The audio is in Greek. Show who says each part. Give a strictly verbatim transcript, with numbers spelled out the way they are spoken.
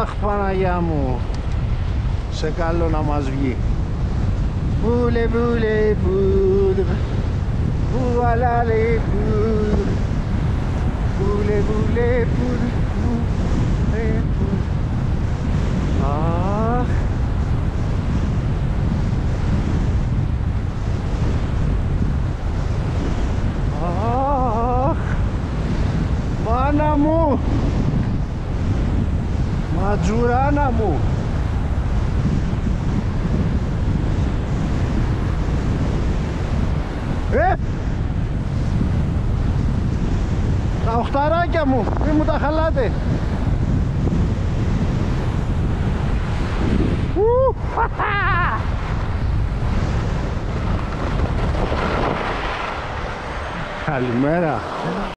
Speaker 1: Αχ, Παναγιά μου. Σε καλό να μας βγει. Πουλε, πουλε, πουλε. Πουαλάλε, πουλε. Πουλε, πουλε, πουλε. Αχ. Αχ. Μάνα μου. Ματζουράνα μου. Ε! Τα οχταράκια μου, μη μου τα χαλάτε. Ου, καλημέρα.